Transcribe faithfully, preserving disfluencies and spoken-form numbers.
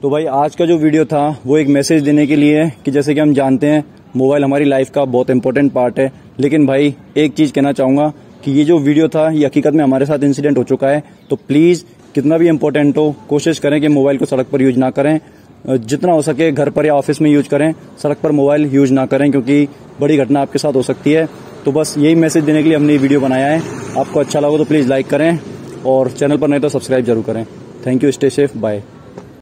तो भाई आज का जो वीडियो था वो एक मैसेज देने के लिए है कि जैसे कि हम जानते हैं मोबाइल हमारी लाइफ का बहुत इंपॉर्टेंट पार्ट है। लेकिन भाई एक चीज़ कहना चाहूँगा कि ये जो वीडियो था ये हकीकत में हमारे साथ इंसिडेंट हो चुका है। तो प्लीज़ कितना भी इम्पोर्टेंट हो कोशिश करें कि मोबाइल को सड़क पर यूज ना करें। जितना हो सके घर पर या ऑफिस में यूज करें, सड़क पर मोबाइल यूज ना करें क्योंकि बड़ी घटना आपके साथ हो सकती है। तो बस यही मैसेज देने के लिए हमने ये वीडियो बनाया है। आपको अच्छा लगा तो प्लीज़ लाइक करें और चैनल पर नहीं तो सब्सक्राइब जरूर करें। Thank you, stay safe, bye.